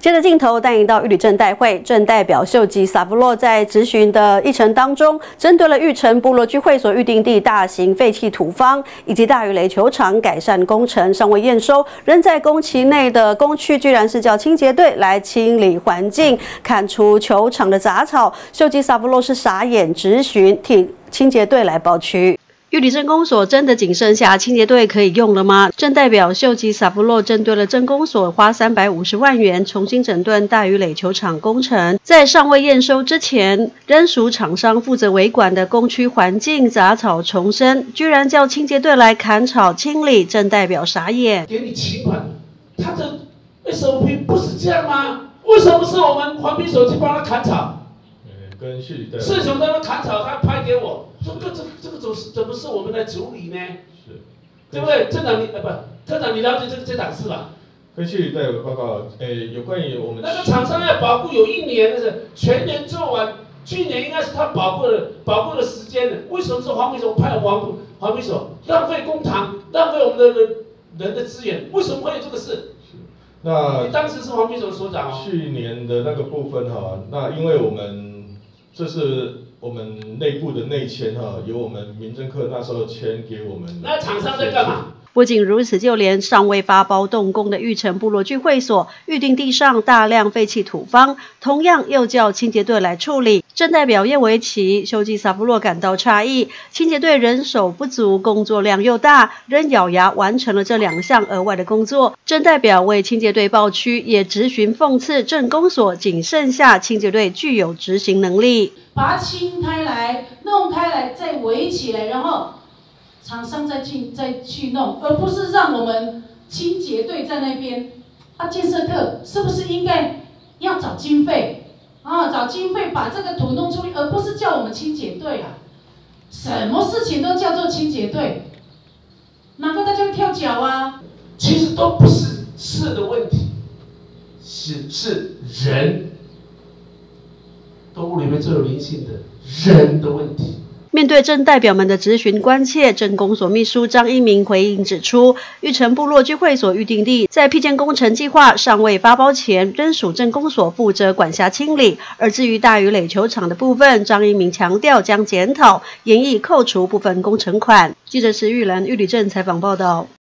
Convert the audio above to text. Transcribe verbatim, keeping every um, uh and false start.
接着镜头带引到玉里镇代会，镇代表秀吉萨夫洛在质询的议程当中，针对了玉城部落居会所预定地大型废弃土方以及大鱼垒球场改善工程尚未验收，仍在工期内的工区，居然是叫清洁队来清理环境，砍除球场的杂草。秀吉萨夫洛是傻眼质询，替清洁队来包区。 玉里镇公所真的仅剩下清洁队可以用了吗？镇代表秀吉萨夫洛针对了镇公所花三百五十万元重新整顿大鱼垒球场工程，在尚未验收之前，仍属厂商负责维管的工区环境杂草丛生，居然叫清洁队来砍草清理，镇代表傻眼。 给你请款，他的 S O P 不是这样吗？为什么是我们环评所去帮他砍草？ 跟市里的市长在那砍草，他拍给我，说这这这个怎怎么是我们来处理呢？ 是， 对不对？镇长你呃不，科长你了解这个这档事吧？ 跟市里队有报告，诶，有关于我们那个厂商要保护有一年的是全年做完，去年应该是他保护的保护的时间的，为什么是环评所派环环评所浪费公帑，浪费我们的人人的资源？为什么会有这个事？ 那你当时是环评所所长哦。 去年的那个部分哈，那因为我们。 这是我们内部的内签哈，由我们民政科那时候签给我们。 那厂商在干嘛？ 不仅如此，就连尚未发包动工的玉城部落聚会所预定地上大量废弃土方，同样又叫清洁队来处理。镇代表叶维奇、秀吉萨夫洛感到诧异，清洁队人手不足，工作量又大，仍咬牙完成了这两项额外的工作。镇代表为清洁队报区，也质询讽刺镇公所仅剩下清洁队具有执行能力， 把它清开来、弄开来，再围起来，然后。 厂商再进再去弄，而不是让我们清洁队在那边。啊，建设课是不是应该要找经费啊？找经费把这个土弄出来，而不是叫我们清洁队啊？什么事情都叫做清洁队，哪个大家会跳脚啊？ 其实都不是事的问题，是是人，动物里面最有灵性的人的问题。 面对镇代表们的质询关切，镇公所秘书张一鸣回应指出，玉城部落居会所预定地在辟建工程计划尚未发包前，仍属镇公所负责管辖清理。而至于大鱼垒球场的部分，张一鸣强调将检讨，研议扣除部分工程款。记者石玉兰玉里镇采访报道。